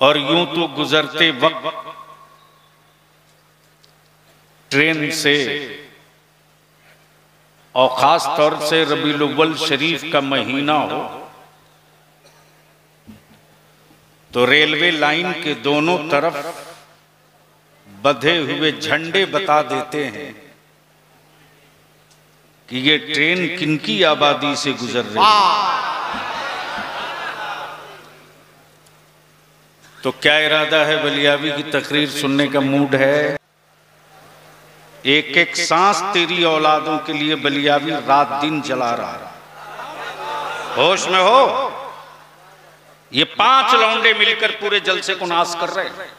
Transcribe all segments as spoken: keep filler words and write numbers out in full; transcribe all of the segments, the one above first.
और यूं तो गुजरते वक्त ट्रेन से, और खास तौर से रबीउल अव्वल शरीफ का महीना हो तो रेलवे लाइन के दोनों तरफ बंधे हुए झंडे बता देते हैं कि ये ट्रेन किनकी आबादी से गुजर रही है। तो क्या इरादा है? बलियावी की तकरीर सुनने का मूड है? एक एक सांस तेरी औलादों के लिए बलियावी रात दिन जला रहा है। होश में हो? ये पांच लौंडे मिलकर पूरे जलसे को नाश कर रहे हैं।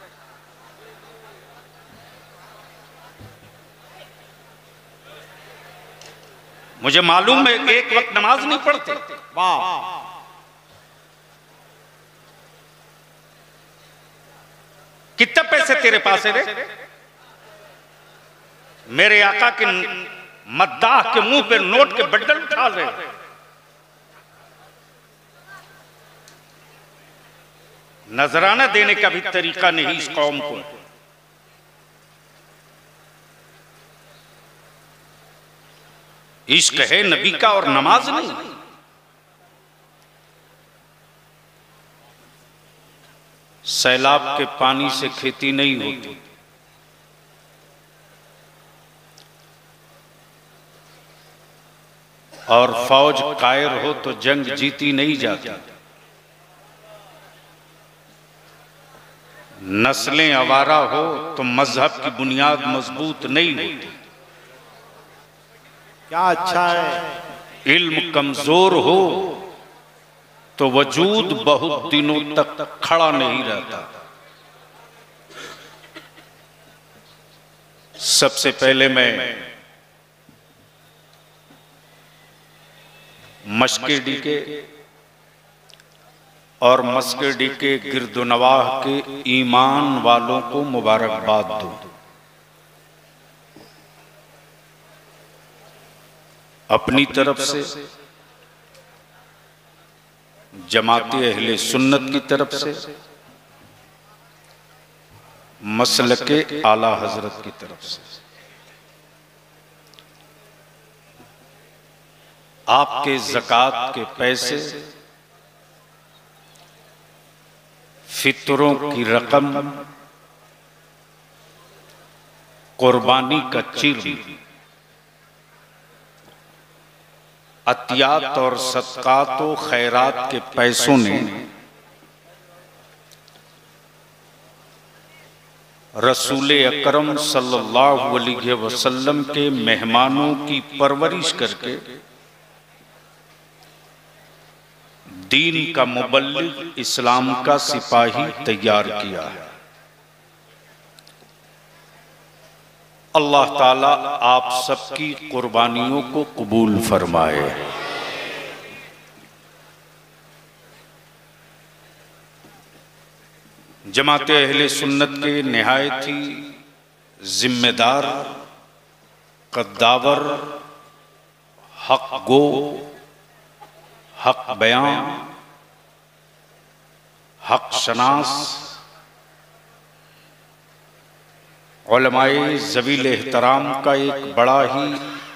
मुझे मालूम है एक वक्त नमाज नहीं पढ़ते। वाह, कितने पैसे तेरे पास है रे? मेरे आका के मद्दाह के मुंह पे नोट के बंडल उठा रहे। नजराना देने का भी तरीका नहीं इस कौम को। इश्क है नबी का और नमाज नहीं। सैलाब के पानी से खेती नहीं होती, और फौज कायर हो तो जंग जीती नहीं जाती। नस्लें आवारा हो तो मजहब की बुनियाद मजबूत नहीं होती। क्या अच्छा है। इल्म कमजोर हो तो वजूद बहुत दिनों तक खड़ा नहीं रहता। सबसे पहले मैं मस्केडी के और मस्केडी के गिरदोनवाह के ईमान वालों को मुबारकबाद दूं। अपनी तरफ से, जमाते अहले सुन्नत की तरफ से, मसलके आला हजरत की तरफ से आपके ज़कात के पैसे, फितरों की रकम, कुर्बानी का चिर, अतियात और सदकात व खैरात के पैसों ने रसूल अकरम सल्लल्लाहु अलैहि वसल्लम के मेहमानों की परवरिश करके दीन का मुबल्लिग, इस्लाम का सिपाही तैयार किया है। अल्लाह ताला आप सबकी कुर्बानियों को कबूल फरमाए। जमाते अहले सुन्नत के निहायत ही जिम्मेदार, कद्दावर, हक गो, हक बयां, हक शनास, उलमाए ज़वील एहतराम का एक बड़ा ही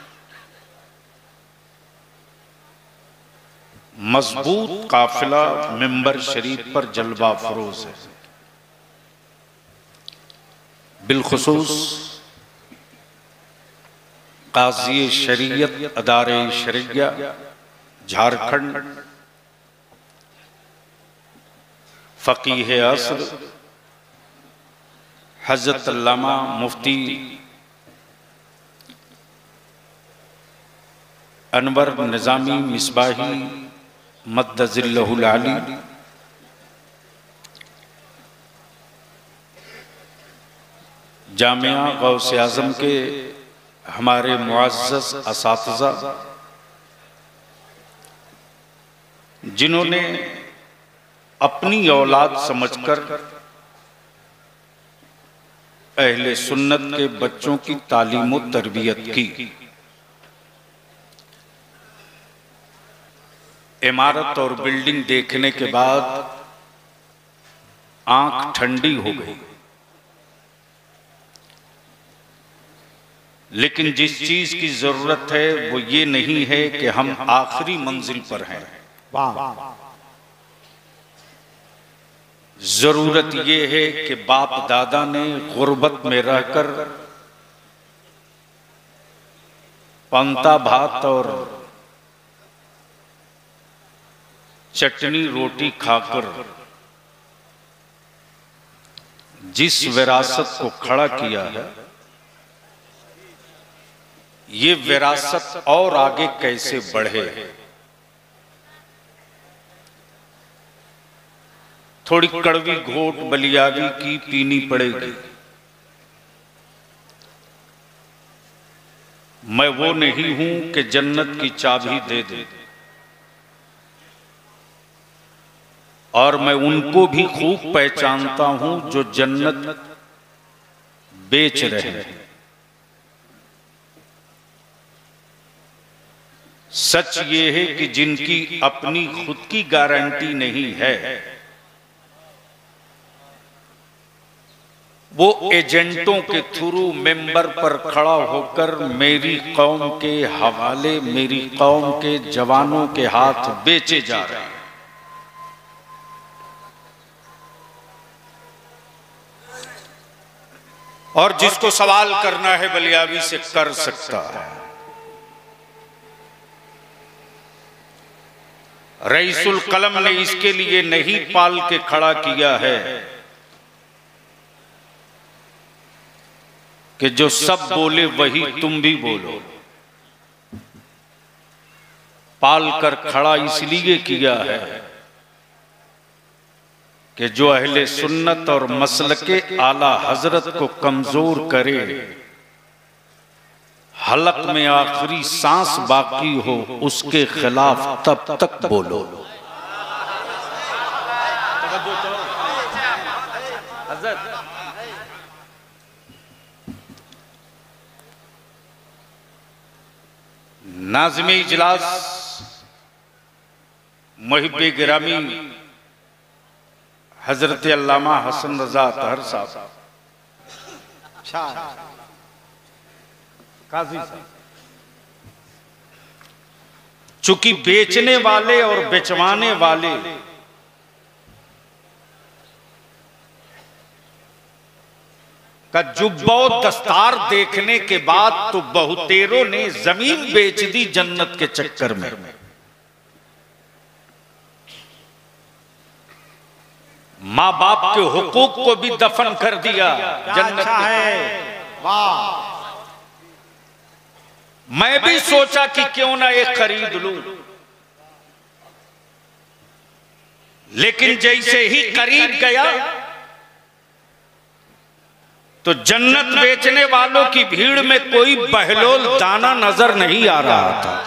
मजबूत काफिला मिंबर शरीफ पर जलवा फरोज है। बिलखुसूस काज़ी शरीयत अदारे शरिया झारखंड, फ़कीह असर हज़रत अल्लामा मुफ्ती अनवर निज़ामी मिसबाही मद्दज़िल्लहुल आली, जामिया गौसे आज़म के हमारे मुअज़्ज़ज़ असातिज़ा, जिन्होंने अपनी औलाद समझकर अहले सुन्नत के बच्चों की तालीम और तरबियत की। इमारत और बिल्डिंग देखने के बाद आंख ठंडी हो गई। लेकिन जिस चीज की जरूरत है वो ये नहीं है कि हम आखिरी मंजिल पर हैं। जरूरत ये है कि बाप दादा ने गुर्बत में रहकर पंता भात और चटनी रोटी खाकर जिस विरासत को खड़ा किया है, ये विरासत और आगे कैसे बढ़े। थोड़ी कड़वी घोट बलियावी की पीनी पड़ेगी। मैं वो नहीं हूं कि जन्नत की चाबी दे दे, और मैं उनको भी खूब पहचानता हूं जो जन्नत बेच रहे हैं। सच ये है कि जिनकी अपनी खुद की गारंटी नहीं है, वो एजेंटों के थ्रू मेंबर पर खड़ा होकर मेरी कौम के हवाले, मेरी कौम के जवानों के हाथ बेचे जा रहे हैं। और जिसको सवाल करना है बलियावी से कर सकता है। रईसुल कलम ने इसके लिए नहीं पाल के खड़ा किया है कि जो सब बोले वही तुम भी बोलो। पाल कर खड़ा इसलिए किया है कि जो अहले सुन्नत और मसलके आला हजरत को कमजोर करे, हलक में आखिरी सांस बाकी हो, उसके खिलाफ तब तक बोलो। नाज़िम इजलास मुहिब्बे गिरामी हजरत अल्लामा हसन रजा अतहर साहब, काजी साहब, चूंकि बेचने वाले और बेचवाने वाले का जुब्बो दस्तार देखने के बाद तो बहुतेरों ने जमीन बेच दी जन्नत के चक्कर में। माँ बाप के हुकूक को भी दफन कर दिया जन्नत है। वाह! मैं भी सोचा कि क्यों ना एक खरीद लूं, लेकिन जैसे ही करीब गया तो जन्नत बेचने वालों की भीड़ में कोई बहलोल दाना नजर नहीं आ रहा था।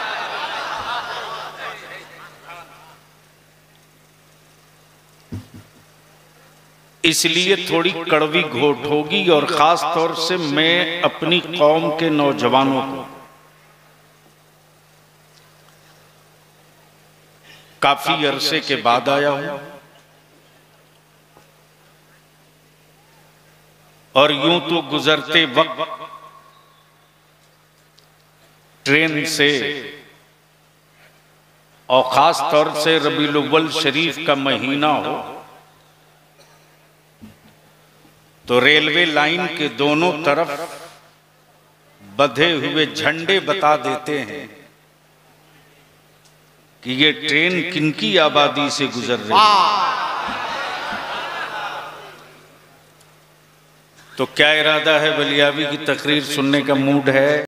इसलिए थोड़ी कड़वी घोट होगी, और खास तौर से मैं अपनी कौम के नौजवानों को काफी अरसे के बाद आया हूं, और यूं तो गुजरते वक्त ट्रेन से और खास तौर से रबीउल अव्वल शरीफ का महीना हो तो रेलवे लाइन के दोनों तरफ बंधे हुए झंडे बता देते हैं कि ये ट्रेन किनकी आबादी से गुजर रही है। तो क्या इरादा है, बलियावी की तकरीर सुनने का मूड है?